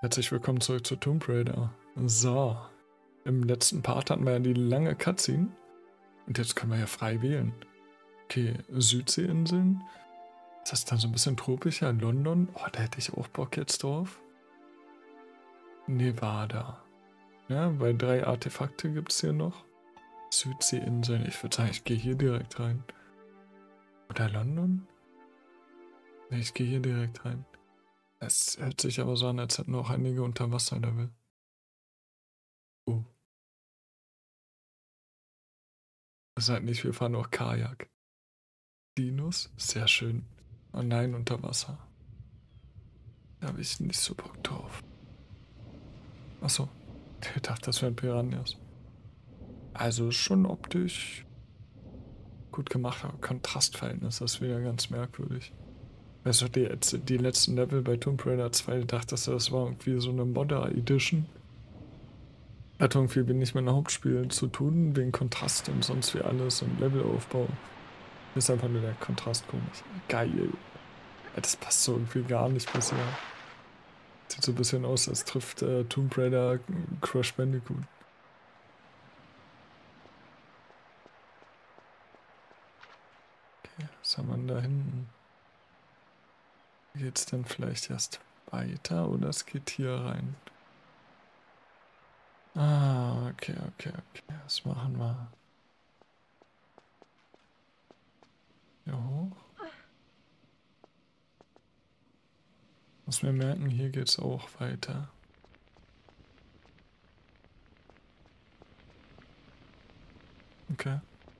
Herzlich willkommen zurück zu Tomb Raider. So, im letzten Part hatten wir ja die lange Cutscene und jetzt können wir ja frei wählen. Okay, Südseeinseln. Ist das dann so ein bisschen tropischer? London? Oh, da hätte ich auch Bock jetzt drauf. Nevada. Ja, weil 3 Artefakte gibt es hier noch. Südseeinseln. Ich würde sagen, ich gehe hier direkt rein. Oder London? Ne, ich gehe hier direkt rein. Es hört sich aber so an, als hätten auch einige Unterwasserlevel. Oh. Seid nicht, wir fahren auch Kajak. Dinos? Sehr schön. Oh nein, unter Wasser. Da habe ich nicht so Bock drauf. Achso. Ich dachte, das wären Piranhas. Also schon optisch gut gemacht, aber Kontrastverhältnis ist wieder ganz merkwürdig. Weißt du, die letzten Level bei Tomb Raider 2, dachtest du, das war irgendwie so eine Modder Edition. Hat irgendwie wenig mit einem Hauptspiel zu tun, wegen Kontrast und sonst wie alles und Levelaufbau. Ist einfach nur der Kontrast komisch. Geil. Ja, das passt so irgendwie gar nicht bisher. Sieht so ein bisschen aus, als trifft Tomb Raider Crash Bandicoot. Okay, was haben wir da hinten? Geht's denn vielleicht erst weiter oder es geht hier rein? Ah, okay. Was machen wir? Hier hoch. Muss mir merken, hier geht's auch weiter. Okay.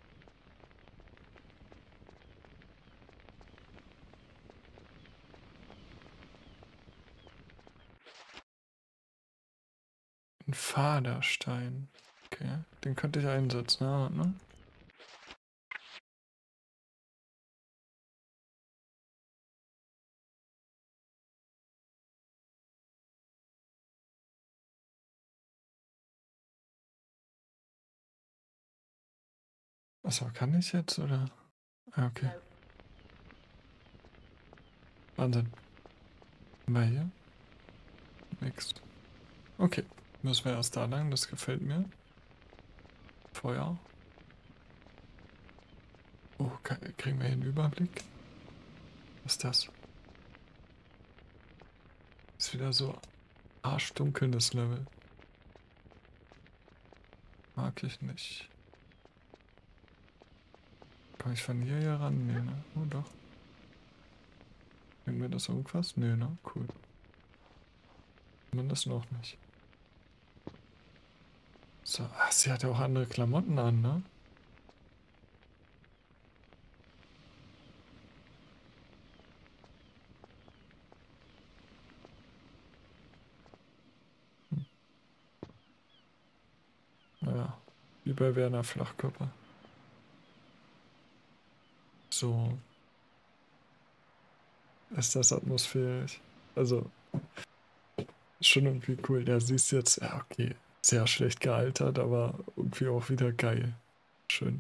Ein Faderstein. Okay, den könnte ich einsetzen, ja, ne? Achso, kann ich jetzt, oder? Ah, okay. Wahnsinn. Mal hier? Nix. Okay, müssen wir erst da lang, das gefällt mir. Feuer. Oh, kriegen wir hier einen Überblick? Was ist das? Ist wieder so arschdunkelndes Level. Mag ich nicht. Kann ich von hier ran? Nee, ne? Oh doch. Bringt mir das irgendwas? Nee, ne? Cool. Zumindest noch nicht. So, ach, sie hat ja auch andere Klamotten an, ne? Naja, wie bei Werner Flachkörper. So, ist das atmosphärisch. Also, schon irgendwie cool. Ja, sie ist jetzt, ja, okay, sehr schlecht gealtert, aber irgendwie auch wieder geil. Schön.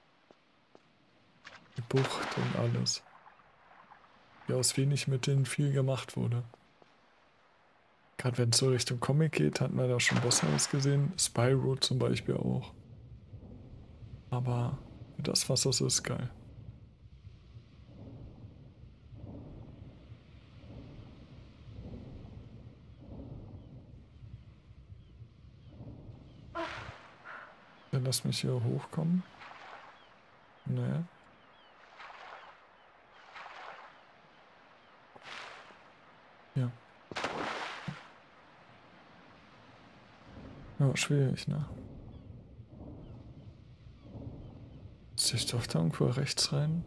Die Bucht und alles. Wie aus wenig Mitteln viel gemacht wurde. Gerade wenn es so Richtung Comic geht, hat man da schon Besseres gesehen. Spyro zum Beispiel auch. Aber das, was das ist, geil. Dann lass mich hier hochkommen. Naja. Ja. Ja, schwierig, ne? Muss ich doch da irgendwo rechts rein?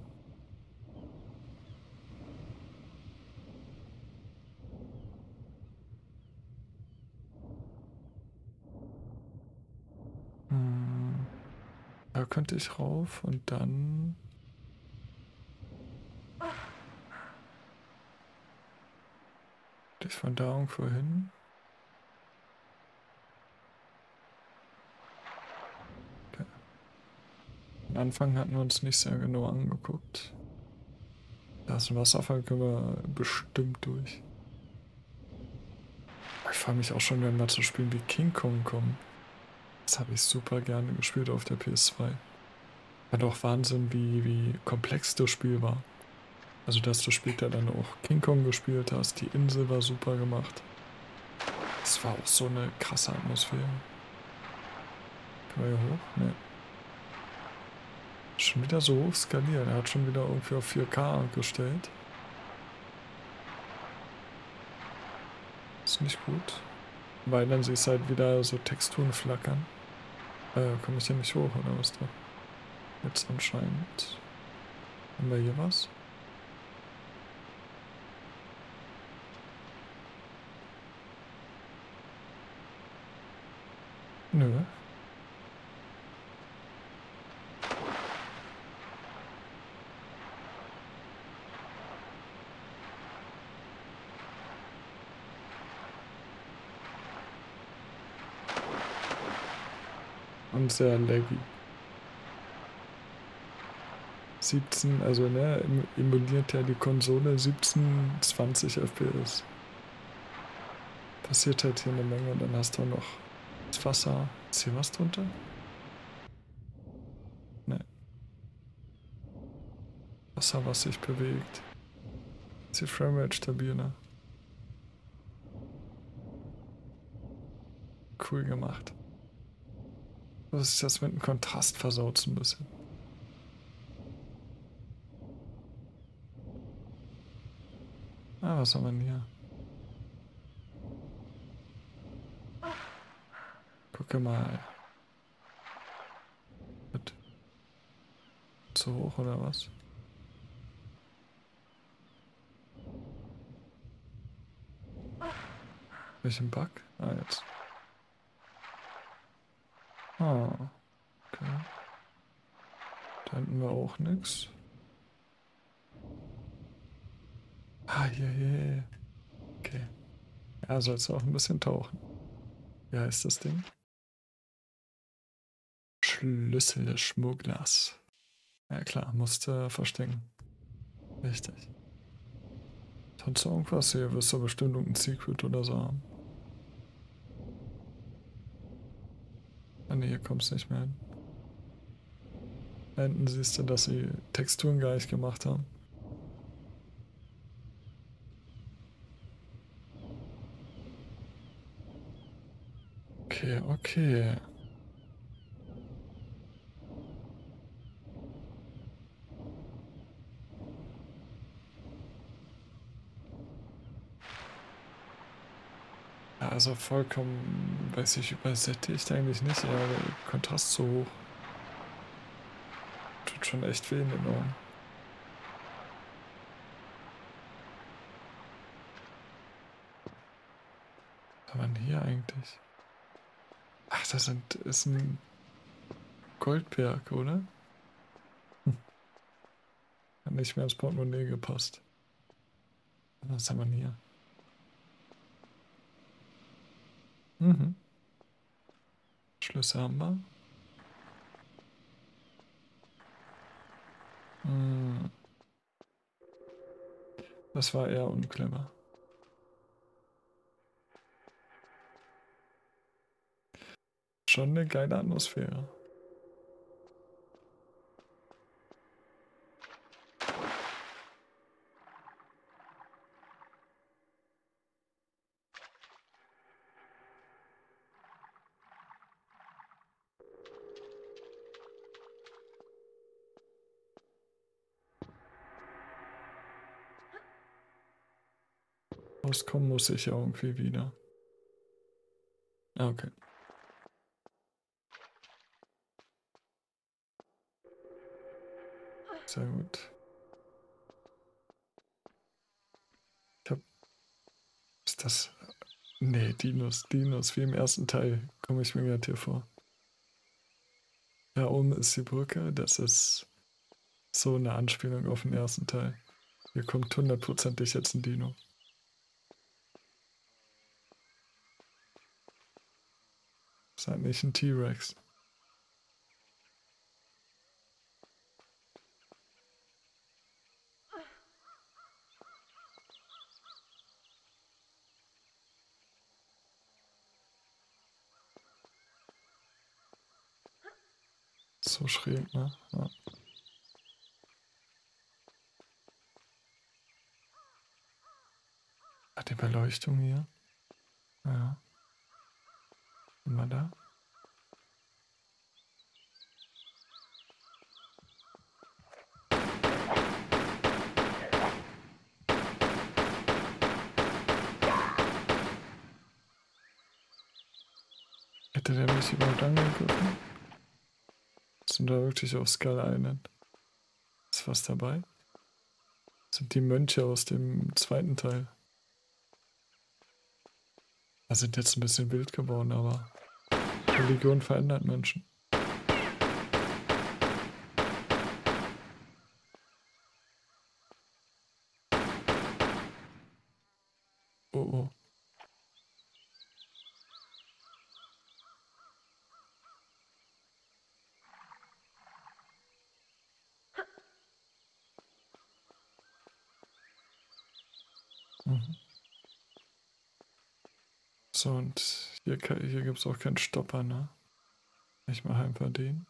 Hm, da könnte ich rauf und dann... Ich von da irgendwo hin. Okay. Am Anfang hatten wir uns nicht sehr genau angeguckt. Da ist ein Wasserfall, können wir bestimmt durch. Ich freue mich auch schon, wenn wir zu Spielen wie King Kong kommen. Das habe ich super gerne gespielt auf der PS2. War doch Wahnsinn, wie komplex das Spiel war. Also, dass du später dann auch King Kong gespielt hast, die Insel war super gemacht. Das war auch so eine krasse Atmosphäre. Können wir hier hoch? Ne. Schon wieder so hoch skaliert. Er hat schon wieder irgendwie auf 4K gestellt. Ist nicht gut. Weil dann siehst du halt wieder so Texturen flackern. Komme ich hier nicht hoch oder was da? Jetzt anscheinend. Haben wir hier was? Nö. Und sehr laggy. 17, also ne, emuliert ja die Konsole 17, 20 FPS. Passiert halt hier eine Menge und dann hast du noch das Wasser. Ist hier was drunter? Ne, Wasser, was sich bewegt. Ist die Framerate stabiler. Cool gemacht. Was ist das mit dem Kontrast versaut so ein bisschen? Ah, was haben wir denn hier? Gucke mal. Wird zu hoch oder was? Welchen Bug? Ah, jetzt. Ah, okay. Da hinten war auch nix. Ah, hier. Okay. Ja, sollst du auch ein bisschen tauchen. Wie heißt das Ding? Schlüssel des Schmugglers. Ja klar, musste verstecken. Richtig. Sonst irgendwas? Hier wirst du bestimmt irgendein Secret oder so haben. Ah ne, hier kommst du nicht mehr hin. Da hinten siehst du, dass sie Texturen gleich gemacht haben. Okay. Ja, also vollkommen, weiß ich, übersättigt eigentlich nicht. Ja, der Kontrast zu hoch. Tut schon echt weh in den Augen. Was haben wir denn hier eigentlich? Ach, ist ein Goldberg, oder? Hm, hat nicht mehr ins Portemonnaie gepasst. Was haben wir denn hier? Mhm. Schlüssel haben wir. Hm, das war eher unclever. Schon eine geile Atmosphäre. Rauskommen muss ich ja irgendwie wieder. Ah, okay. Sehr gut. Ich hab. Ist das. Nee, Dinos, wie im ersten Teil, komme ich mir gerade hier vor. Da oben ist die Brücke, das ist so eine Anspielung auf den ersten Teil. Hier kommt hundertprozentig jetzt ein Dino. Das ist eigentlich ein T-Rex. So schräg, ne? Ja. Hat die Beleuchtung hier? Ja. Immer da? Hätte der mich überhaupt angegriffen? Sind da wirklich auf Skull Island? Ist was dabei? Das sind die Mönche aus dem zweiten Teil. Da sind jetzt ein bisschen wild geworden, aber Religion verändert Menschen. Oh oh. Mhm. So, und hier gibt es auch keinen Stopper, ne? Ich mache einfach den.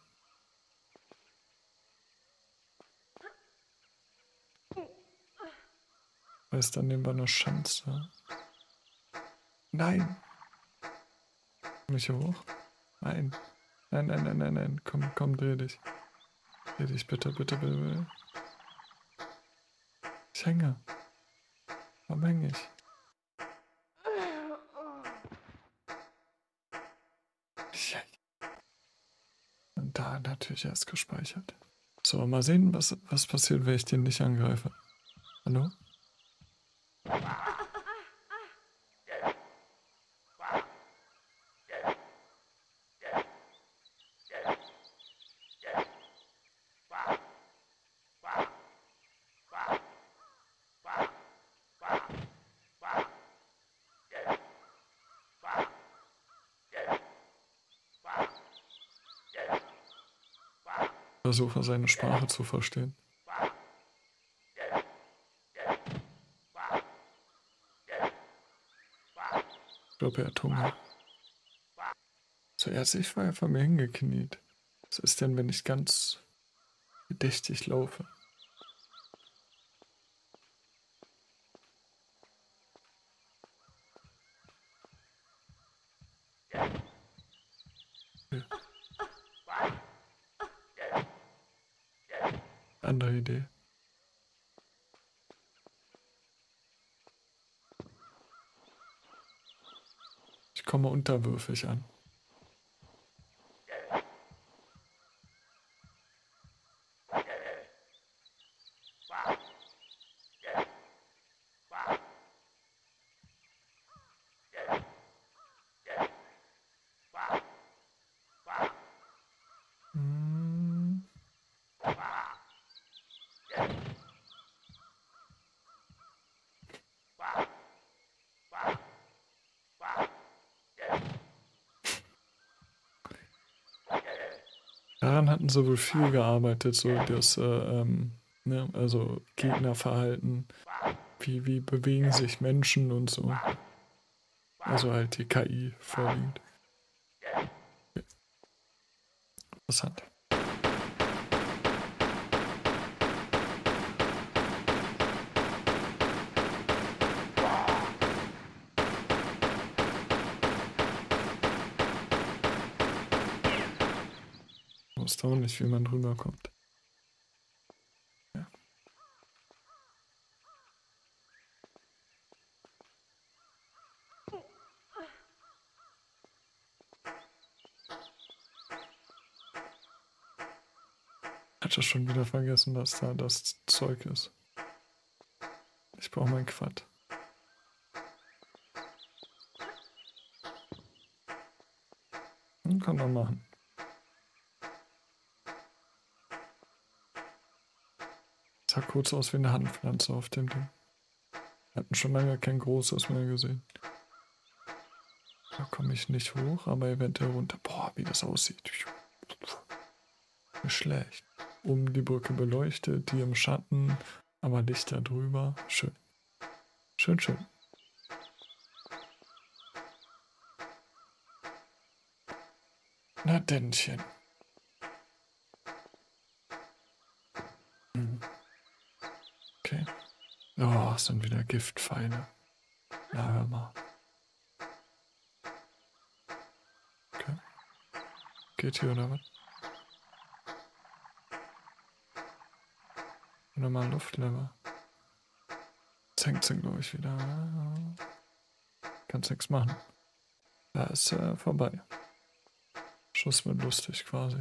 Weiß, dann nehmen wir eine Schanze. Nein! Komm ich hier hoch? Nein. Nein, nein, nein, nein, nein. Komm, komm, dreh dich. Dreh dich bitte, bitte, bitte, bitte. Ich hänge. Warum hänge ich? Ja. Und da natürlich erst gespeichert. So, mal sehen, was passiert, wenn ich den nicht angreife. Hallo? Versuche seine Sprache zu verstehen. Ich glaube, er hat Hunger. Zuerst, ich war einfach mir hingekniet. Was ist denn, wenn ich ganz bedächtig laufe? Okay. Andere Idee. Ich komme unterwürfig an. Hm. Daran hatten sie wohl viel gearbeitet, so das, ne, also Gegnerverhalten, wie bewegen sich Menschen und so. Also halt die KI vorwiegend. Okay. Interessant. Erstaunlich, wie man drüber kommt. Ja. Hatte schon wieder vergessen, dass da das Zeug ist. Ich brauche mein Quad. Kann man machen. Sah kurz aus wie eine Handpflanze auf dem Ding. Wir hatten schon lange kein großes mehr gesehen. Da komme ich nicht hoch, aber eventuell runter. Boah, wie das aussieht. Nicht schlecht. Um die Brücke beleuchtet, die im Schatten, aber Licht da drüber. Schön. Schön, schön. Na Dännchen. Oh, es sind wieder Giftpfeile. Ja, hör mal. Okay. Geht hier oder was? Oder mal Luftlevel. Jetzt hängt sie, glaube ich, wieder. Kannst nichts machen. Da ist vorbei. Schuss mit lustig quasi.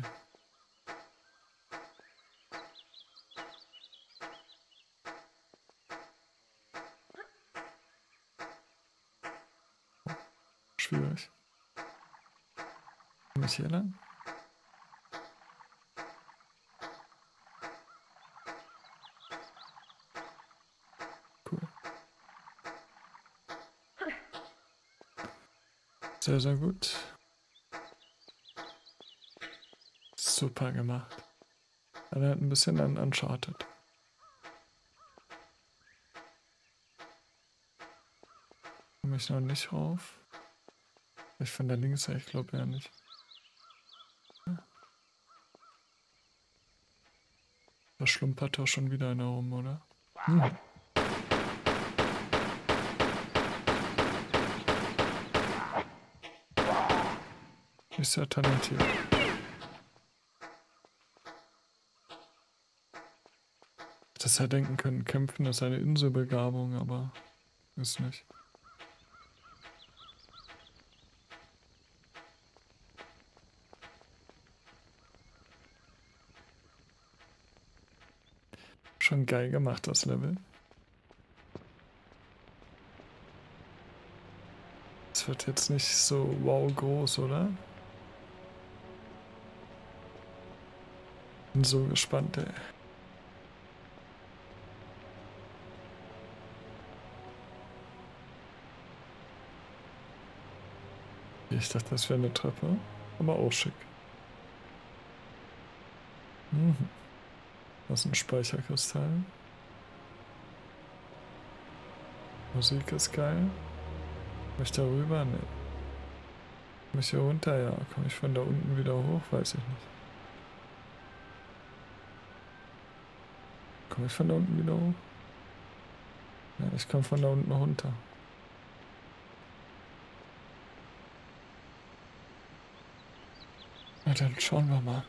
Schwierig. Komm ich hier lang? Cool. Sehr, sehr gut. Super gemacht. Erinnert ein bisschen an Uncharted. Komme ich noch nicht rauf? Ich von der links her, ich glaube ja nicht. Da schlumpert doch schon wieder einer rum, oder? Hm. Ist ja talentiert. Das ja denken können, kämpfen ist eine Inselbegabung, aber ist nicht. Schon geil gemacht, das Level. Es wird jetzt nicht so wow groß, oder? Bin so gespannt, ey. Ich dachte, das wäre eine Treppe, aber auch schick. Mhm. Das ist ein Speicherkristall. Musik ist geil. Komm ich da rüber? Ne. Komm ich hier runter? Ja. Komme ich von da unten wieder hoch? Weiß ich nicht. Komme ich von da unten wieder hoch? Ja, ich komme von da unten runter. Na dann schauen wir mal.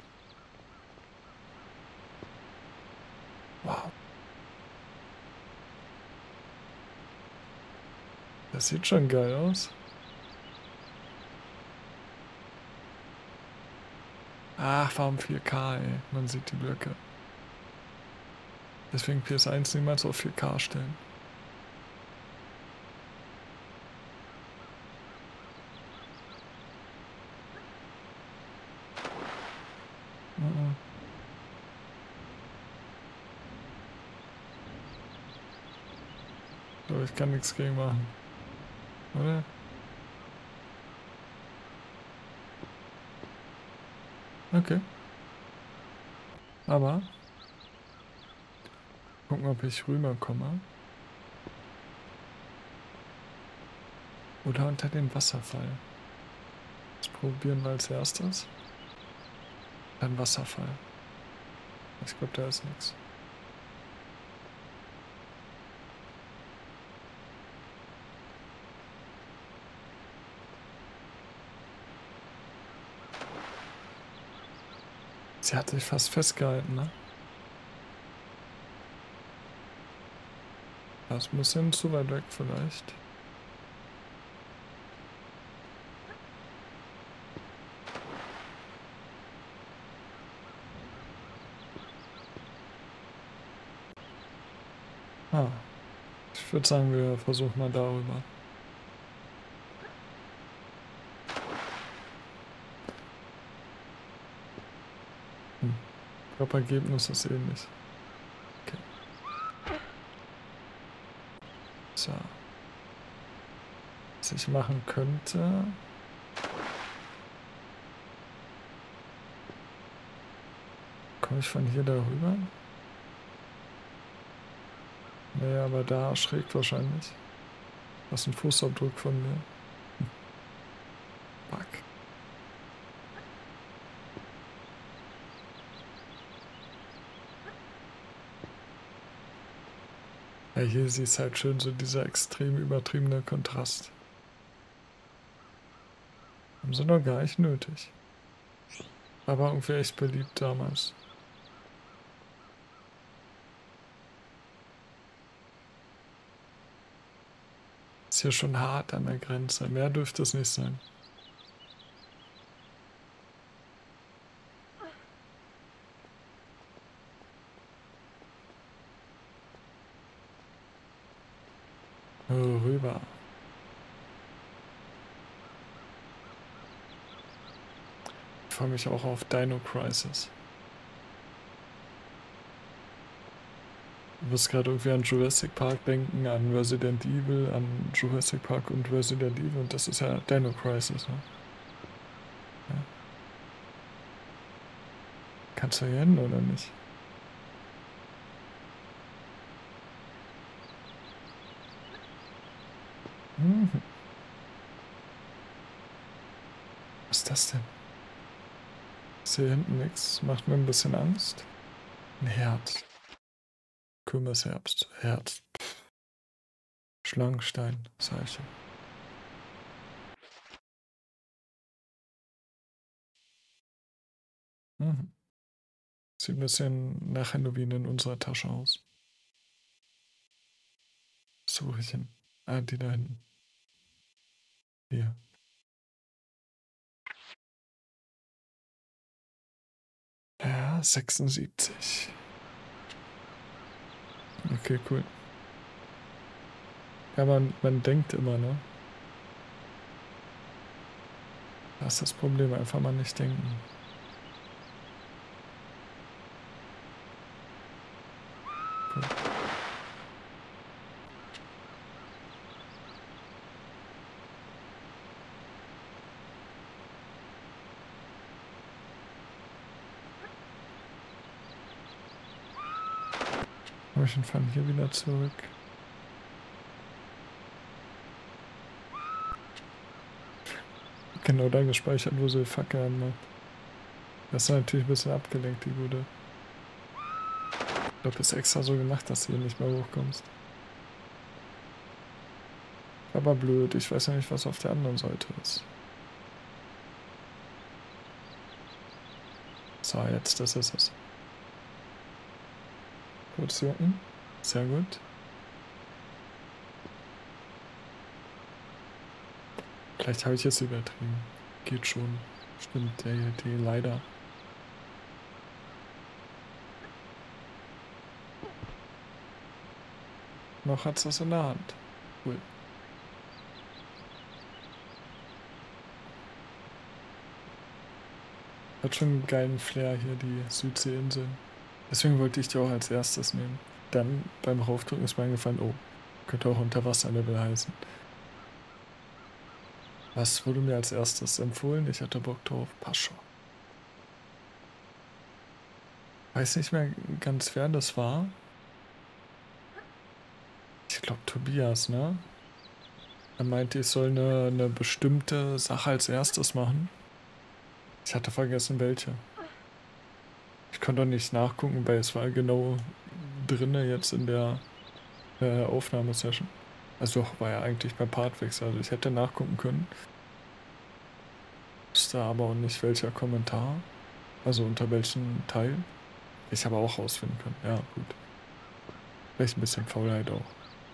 Wow. Das sieht schon geil aus. Ach, warum 4K, ey? Man sieht die Blöcke. Deswegen PS1 niemals auf 4K stellen. Mhm. So, ich kann nichts gegen machen. Oder? Okay. Aber gucken, ob ich rüberkomme. Oder unter den Wasserfall. Das probieren wir als erstes. Dann Wasserfall. Ich glaube, da ist nichts. Sie hat sich fast festgehalten, ne? Das ist ein bisschen zu weit weg vielleicht. Ah, ich würde sagen, wir versuchen mal darüber. Ich glaube, Ergebnis ist ähnlich. Okay. So. Was ich machen könnte. Komme ich von hier darüber? Nee, aber da schräg wahrscheinlich. Das ist ein Fußabdruck von mir. Fuck. Ja, hier siehst halt schön so dieser extrem übertriebene Kontrast. Haben sie noch gar nicht nötig. Aber irgendwie echt beliebt damals. Ist hier schon hart an der Grenze. Mehr dürfte es nicht sein. Rüber. Ich freue mich auch auf Dino Crisis. Ich muss gerade irgendwie an Jurassic Park denken, an Resident Evil, an Jurassic Park und Resident Evil. Und das ist ja Dino Crisis, ne? Ja. Kannst du hier hin oder nicht? Mhm. Was ist das denn? Ist hier hinten nichts? Macht mir ein bisschen Angst. Ein Herz. Kürbisherbst. Herz. Schlangenstein. Zeichen. Mhm. Sieht ein bisschen nach Halloween in unserer Tasche aus. Suche ich hin. Ah, die da hinten. Hier. Ja, 76. Okay, cool. Ja, man denkt immer, ne? Das ist das Problem, einfach mal nicht denken. Cool. Aber ich fahren hier wieder zurück. Genau da gespeichert, wo sie die Fackel anmacht. Das ist natürlich ein bisschen abgelenkt, die Gute. Ich glaube, ist extra so gemacht, dass du hier nicht mehr hochkommst. Aber blöd, ich weiß ja nicht, was auf der anderen Seite ist. So, jetzt, das ist es. Kurz jucken. Sehr gut. Vielleicht habe ich es übertrieben. Geht schon. Stimmt, der Idee leider. Noch hat es das in der Hand. Cool. Hat schon einen geilen Flair hier, die Südseeinseln. Deswegen wollte ich die auch als erstes nehmen. Dann beim Raufdrücken ist mir eingefallen, oh, könnte auch Unterwasserlevel heißen. Was wurde mir als erstes empfohlen? Ich hatte Bock drauf. Pascha. Weiß nicht mehr ganz, wer das war. Ich glaube Tobias, ne? Er meinte, ich soll eine bestimmte Sache als erstes machen. Ich hatte vergessen, welche. Ich konnte auch nicht nachgucken, weil es war genau drinne jetzt in der Aufnahmesession. Also war ja eigentlich beim Partwechsel. Also ich hätte nachgucken können. Wusste aber auch nicht, welcher Kommentar. Also unter welchem Teil. Ich aber auch rausfinden können. Ja, gut. Vielleicht ein bisschen Faulheit auch.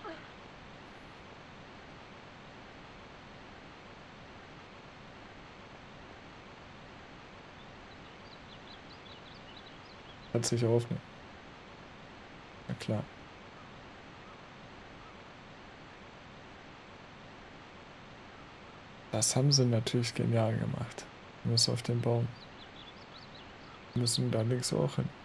Hat sich aufnehmen. Na klar. Das haben sie natürlich genial gemacht. Wir müssen auf den Baum. Wir müssen da links auch hin.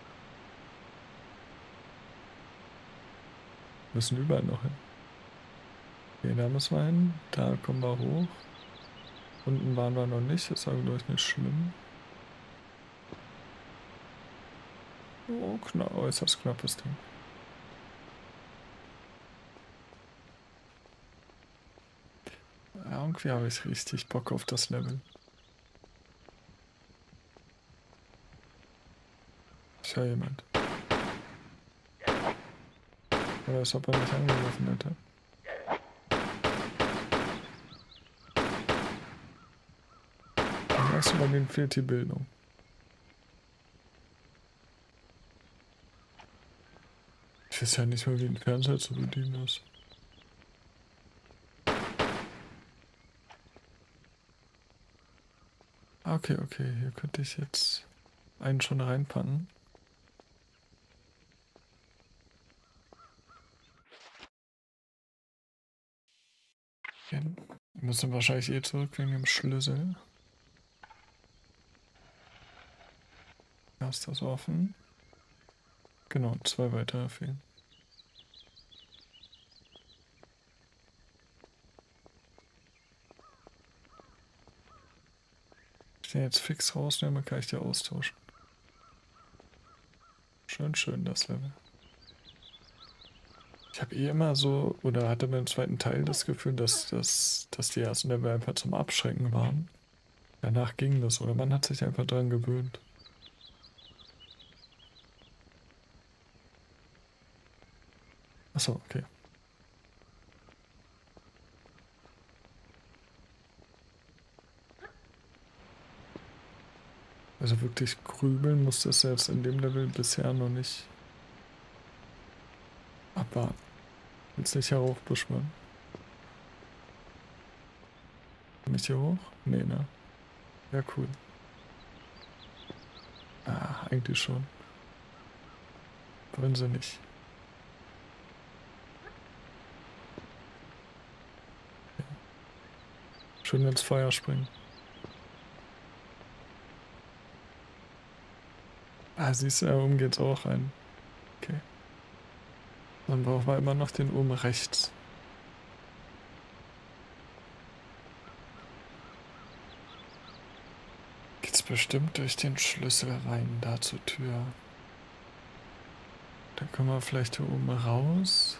Wir müssen überall noch hin. Okay, da müssen wir hin. Da kommen wir hoch. Unten waren wir noch nicht. Ist aber, glaube ich, nicht schlimm. Oh, äußerst knappes Ding. Ja, irgendwie habe ich richtig Bock auf das Level. Ich höre jemand. Aber als ob er nicht angegriffen hätte. Weißt du, bei denen fehlt die Bildung. Ich weiß ja nicht mal, wie ein Fernseher zu bedienen ist. Okay, okay, hier könnte ich jetzt einen schon reinpacken. Wir müssen wahrscheinlich eh zurück wegen dem Schlüssel. Da ist das offen. Genau, 2 weitere fehlen. Wenn ich den jetzt fix rausnehme, kann ich die austauschen. Schön, schön das Level. Ich habe eh immer so, oder hatte beim zweiten Teil das Gefühl, dass die ersten Level einfach zum Abschrecken waren. Danach ging das, oder man hat sich einfach dran gewöhnt. Achso, okay. Also wirklich grübeln musste es jetzt in dem Level bisher noch nicht. Abwarten. Willst nicht heraufbeschwören? Kann ich hier hoch? Nee, ne? Ja, cool. Ah, eigentlich schon. Wollen sie nicht. Ja. Schön ins Feuer springen. Ah, siehst du, da oben geht's auch rein. Okay. Dann brauchen wir immer noch den oben rechts. Geht's bestimmt durch den Schlüssel rein, da zur Tür. Dann können wir vielleicht hier oben raus.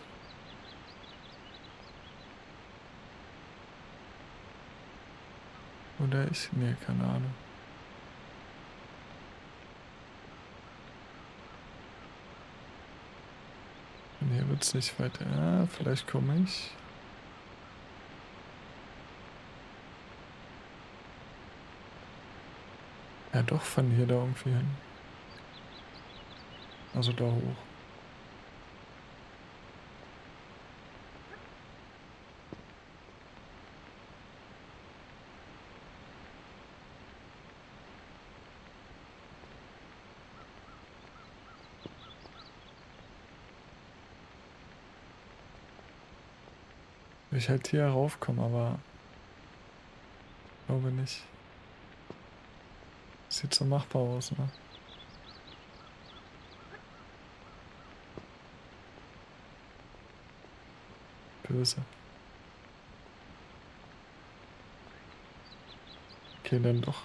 Oder ich? Nee, keine Ahnung. Und hier wird's nicht weiter. Ja, vielleicht komme ich. Ja, doch, von hier da irgendwie hin. Also da hoch. Will ich halt hier raufkommen, aber glaube nicht. Sieht so machbar aus, ne? Böse. Okay, dann doch.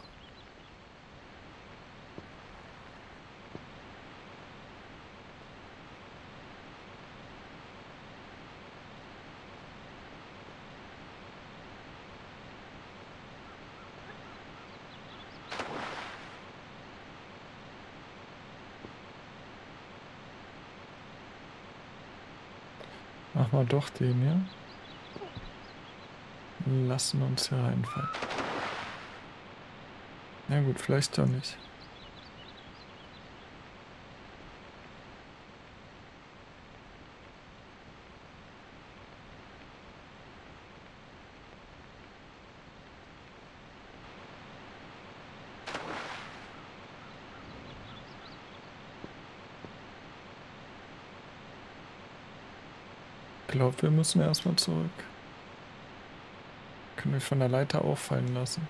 Machen wir doch den hier. Lassen uns hier reinfallen. Na gut, vielleicht doch nicht. Ich glaube, wir müssen erstmal zurück. Können wir von der Leiter auffallen lassen.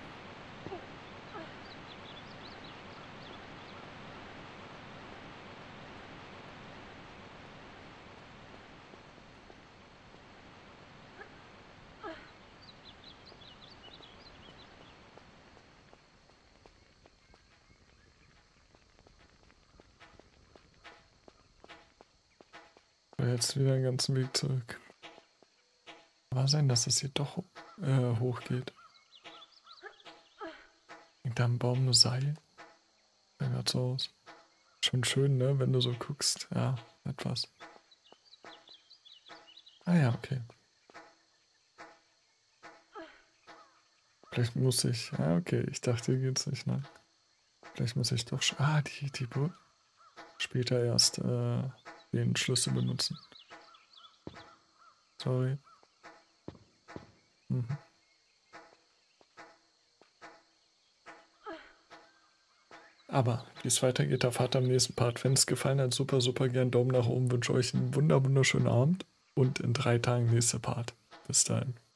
Aber jetzt wieder den ganzen Weg zurück. Kann sein, dass es hier doch hoch geht. Hängt da am Baum nur Seil? Sieht grad so aus. Schon schön, ne? Wenn du so guckst. Ja, etwas. Ah ja, okay. Vielleicht muss ich. Ah, okay. Ich dachte, hier geht's nicht lang. Vielleicht muss ich doch. Ah, die Burg. Später erst den Schlüssel benutzen. Sorry. Mhm. Aber wie es weitergeht, erfahrt ihr im nächsten Part. Wenn es gefallen hat, super, super gern Daumen nach oben. Wünsche euch einen wunderschönen Abend und in 3 Tagen nächster Part. Bis dahin.